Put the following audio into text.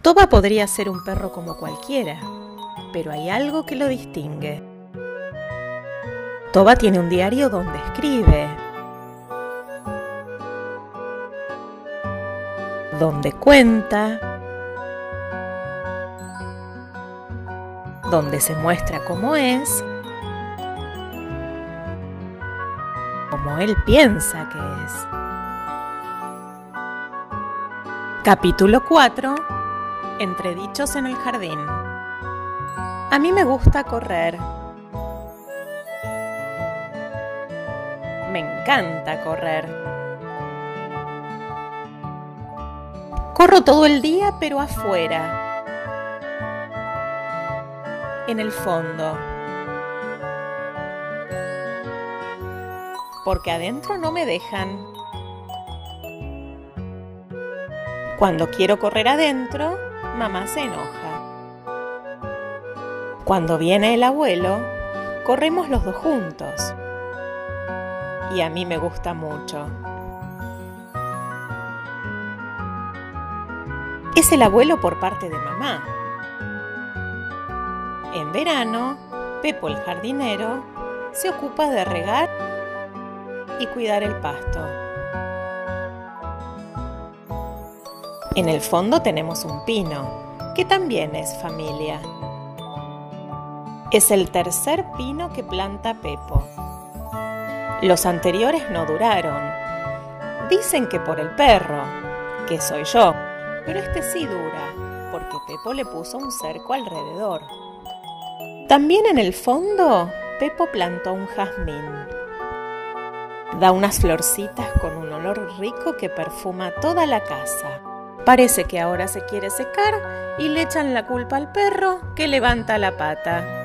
Toba podría ser un perro como cualquiera, pero hay algo que lo distingue. Toba tiene un diario donde escribe, donde cuenta, donde se muestra cómo es, como él piensa que es. Capítulo 4. Entredichos en el jardín. A mí me gusta correr. Me encanta correr. Corro todo el día, pero afuera, en el fondo, porque adentro no me dejan. Cuando quiero correr adentro, mamá se enoja. Cuando viene el abuelo, corremos los dos juntos. Y a mí me gusta mucho. Es el abuelo por parte de mamá. En verano, Pepo el jardinero se ocupa de regar y cuidar el pasto. En el fondo tenemos un pino, que también es familia. Es el tercer pino que planta Pepo. Los anteriores no duraron. Dicen que por el perro, que soy yo, pero este sí dura, porque Pepo le puso un cerco alrededor. También en el fondo, Pepo plantó un jazmín. Da unas florcitas con un olor rico que perfuma toda la casa. Parece que ahora se quiere secar y le echan la culpa al perro que levanta la pata.